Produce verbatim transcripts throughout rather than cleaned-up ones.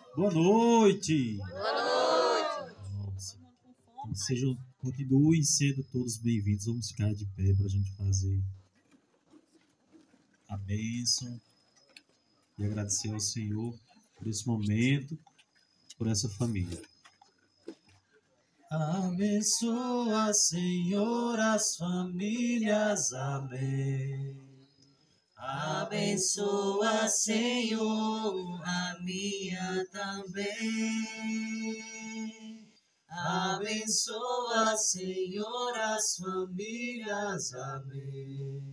Boa noite. Boa noite. Nossa. Sejam, continuem sendo todos bem-vindos. Vamos ficar de pé para a gente fazer a bênção e agradecer ao Senhor por esse momento, por essa família. Abençoa, Senhor, as famílias. Amém. Abençoa, Senhor, a minha também. Abençoa, Senhor, as famílias. Amém.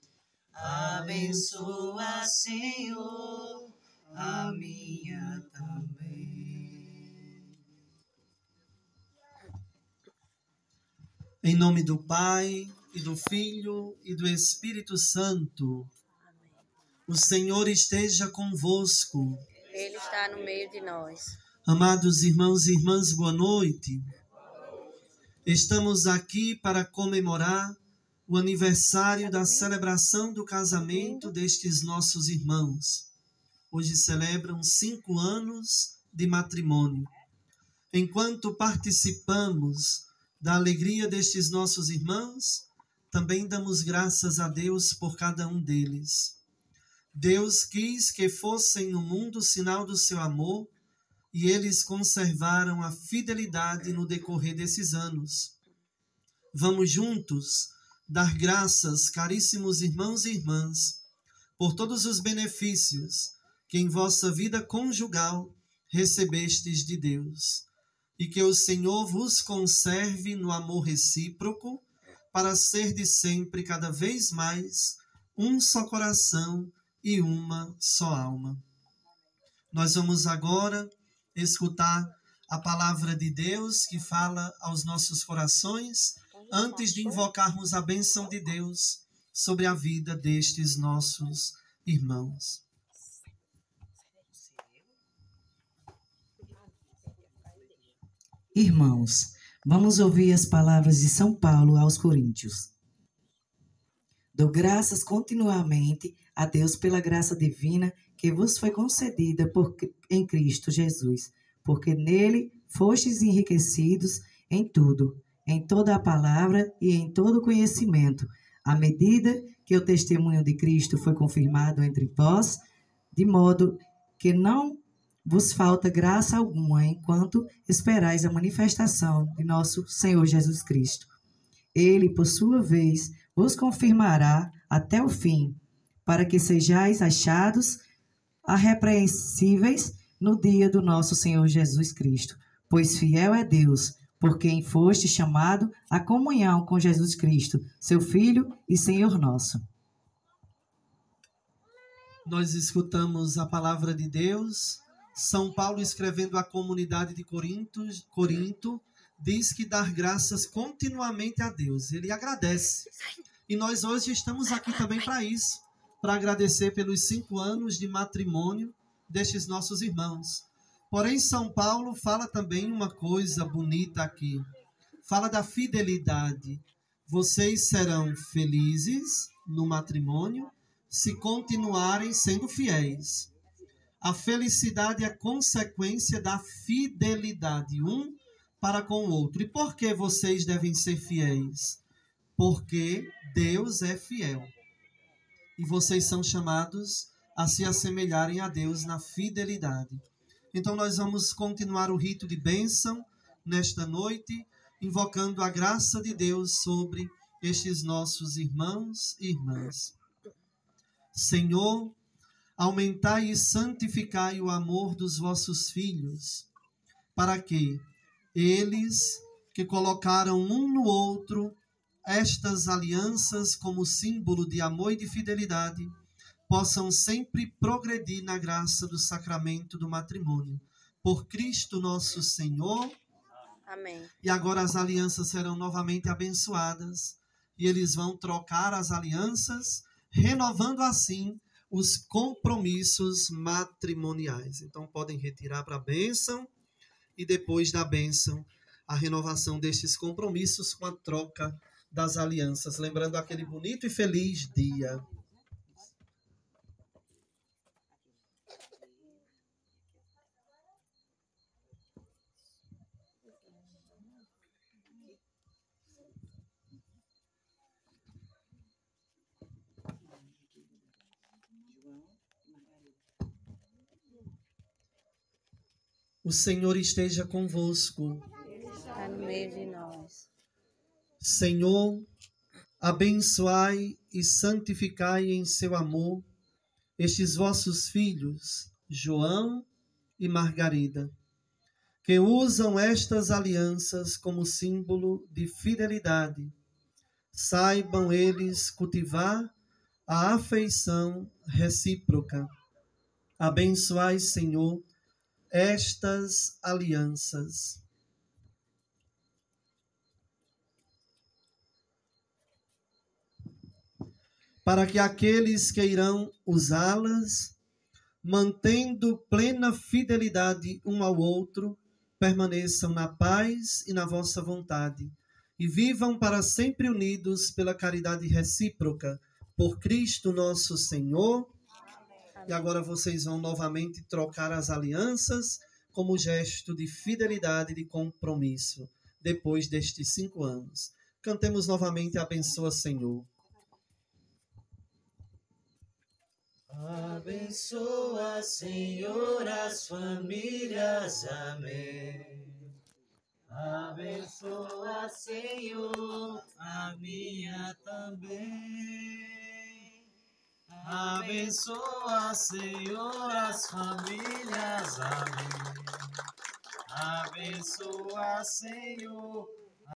Abençoa, Senhor, a minha também. Em nome do Pai, e do Filho, e do Espírito Santo. O Senhor esteja convosco. Ele está no meio de nós. Amados irmãos e irmãs, boa noite. Estamos aqui para comemorar o aniversário da celebração do casamento destes nossos irmãos. Hoje celebram cinco anos de matrimônio. Enquanto participamos da alegria destes nossos irmãos, também damos graças a Deus por cada um deles. Deus quis que fossem no mundo sinal do seu amor e eles conservaram a fidelidade no decorrer desses anos. Vamos juntos dar graças, caríssimos irmãos e irmãs, por todos os benefícios que em vossa vida conjugal recebestes de Deus, e que o Senhor vos conserve no amor recíproco, para ser de sempre cada vez mais um só coração e uma só alma. Nós vamos agora escutar a palavra de Deus que fala aos nossos corações, antes de invocarmos a bênção de Deus sobre a vida destes nossos irmãos. Irmãos, vamos ouvir as palavras de São Paulo aos Coríntios. Dou graças continuamente a Deus pela graça divina que vos foi concedida por, em Cristo Jesus, porque nele fostes enriquecidos em tudo, em toda a palavra e em todo o conhecimento, à medida que o testemunho de Cristo foi confirmado entre vós, de modo que não vos falta graça alguma enquanto esperais a manifestação de nosso Senhor Jesus Cristo. Ele, por sua vez, vos confirmará até o fim, para que sejais achados irrepreensíveis no dia do nosso Senhor Jesus Cristo. Pois fiel é Deus, por quem foste chamado à comunhão com Jesus Cristo, seu Filho e Senhor nosso. Nós escutamos a palavra de Deus. São Paulo, escrevendo à comunidade de Corinto, Corinto, diz que dar graças continuamente a Deus. Ele agradece. E nós hoje estamos aqui também para isso, para agradecer pelos cinco anos de matrimônio destes nossos irmãos. Porém, São Paulo fala também uma coisa bonita aqui. Fala da fidelidade. Vocês serão felizes no matrimônio se continuarem sendo fiéis. A felicidade é consequência da fidelidade, um para com o outro. E por que vocês devem ser fiéis? Porque Deus é fiel. E vocês são chamados a se assemelharem a Deus na fidelidade. Então nós vamos continuar o rito de bênção nesta noite, invocando a graça de Deus sobre estes nossos irmãos e irmãs. Senhor, aumentai e santificai o amor dos vossos filhos, para que eles, que colocaram um no outro estas alianças como símbolo de amor e de fidelidade, possam sempre progredir na graça do sacramento do matrimônio. Por Cristo nosso Senhor. Amém. E agora as alianças serão novamente abençoadas, e eles vão trocar as alianças, renovando assim os compromissos matrimoniais. Então podem retirar para a bênção e depois da bênção a renovação destes compromissos com a troca das alianças, lembrando aquele bonito e feliz dia. O Senhor esteja convosco. Ele está no meio de nós. Senhor, abençoai e santificai em seu amor estes vossos filhos, João e Margarida, que usam estas alianças como símbolo de fidelidade. Saibam eles cultivar a afeição recíproca. Abençoai, Senhor, estas alianças. Para que aqueles que irão usá-las, mantendo plena fidelidade um ao outro, permaneçam na paz e na vossa vontade, e vivam para sempre unidos pela caridade recíproca, por Cristo nosso Senhor. Amém. E agora vocês vão novamente trocar as alianças como gesto de fidelidade e de compromisso, depois destes cinco anos. Cantemos novamente Abençoa, Senhor. Abençoa, Senhor, as famílias, amém. Abençoa, Senhor, a minha também. Abençoa, Senhor, as famílias, amém. Abençoa, Senhor,